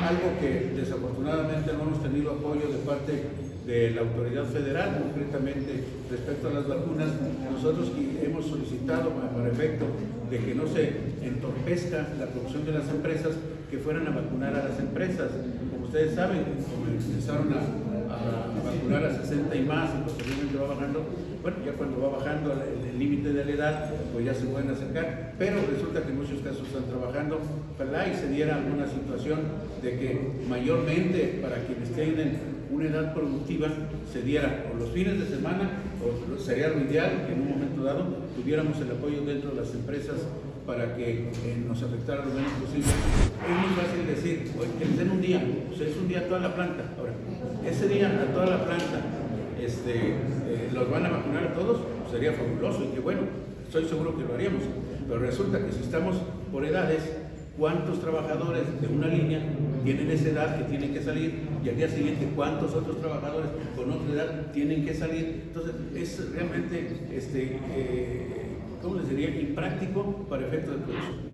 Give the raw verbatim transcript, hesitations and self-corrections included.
algo que desafortunadamente no hemos tenido apoyo de parte de la autoridad federal, concretamente respecto a las vacunas. Nosotros hemos solicitado para efecto de que no se entorpezca la producción de las empresas, que fueran a vacunar a las empresas. Como ustedes saben, como empezaron a, a, a vacunar a sesenta y más y posteriormente va bajando, bueno, ya cuando va bajando el límite de la edad, pues ya se pueden acercar, pero resulta que en muchos casos están trabajando. Ojalá y se diera alguna situación de que mayormente para quienes tienen una edad productiva se diera o los fines de semana, o sería lo ideal que en un momento dado tuviéramos el apoyo dentro de las empresas para que eh, nos afectara lo menos posible. Es muy fácil decir, oye, que les den un día, o sea, es un día a toda la planta. Ahora, ese día a toda la planta, este, eh, los van a vacunar a todos, sería fabuloso y que bueno, estoy seguro que lo haríamos, pero resulta que si estamos por edades, ¿cuántos trabajadores de una línea tienen esa edad que tienen que salir? Y al día siguiente, ¿cuántos otros trabajadores con otra edad tienen que salir? Entonces, es realmente, este, eh, ¿cómo les diría?, impráctico para efectos de producción.